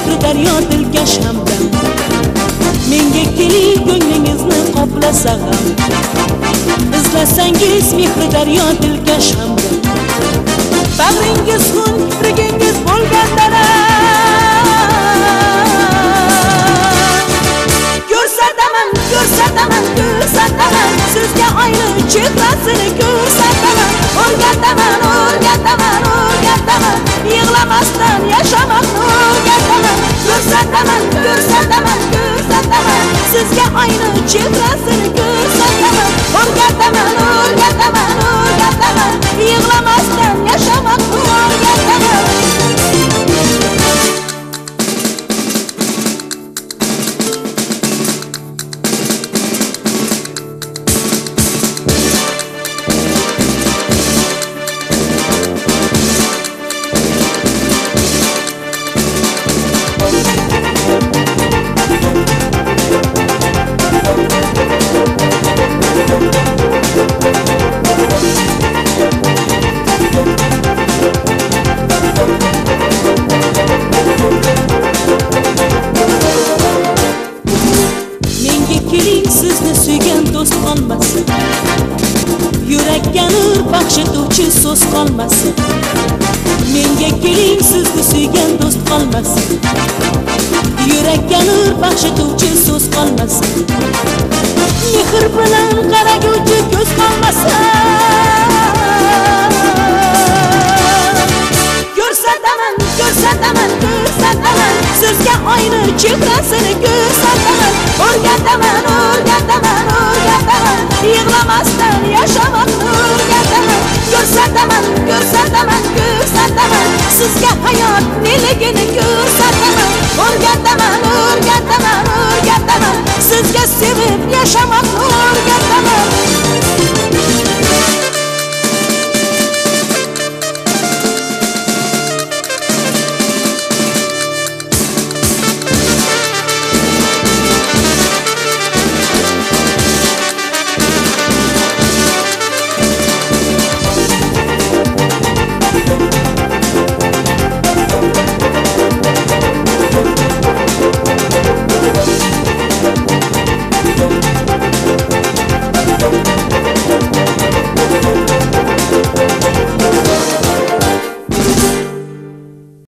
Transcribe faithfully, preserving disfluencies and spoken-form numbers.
mehri daryo dilkash hamdam. Menga keling ko'nglingizni qoplasa ham, izlasangiz mehri daryo dilkash hamdam. Bag'ringiz xun, kiprigingiz bo'lgandalar ko'rsataman, ko'rsataman, ko'rsataman, sizga ayni chehrasini ko'rsataman. O'rgataman, o'rgataman, o'rgataman, yig'lamasdan yashamoqni o'rgataman. Ko'rsataman, ko'rsataman, ko'rsataman, sizga ayni chehrasini ko'rsataman. O'rgataman, o'rgataman, o'rgataman, yig'lamasdan yashamoqni o'rgataman. Yurakka nur baxsh etuvchi so'z qolmasin. Menga keling, sizni suygan do'st qolmasin. Yurakka nur baxsh etuvchi so'z qolmasin. Mehr bilan qaraguvchi ko'z qolmasin. Ko'rsataman, ko'rsataman, ko'rsataman, sizga ayni chehrasini ko'rsataman. O'rgataman, o'rgataman, o'rgataman, yig'lamasdan yashamoqni o'rgataman. Ko'rsataman, ko'rsataman, ko'rsataman, sizga hayot neligini ko'rsataman. O'rgataman, o'rgataman, o'rgataman, sizga sevib yashamoqni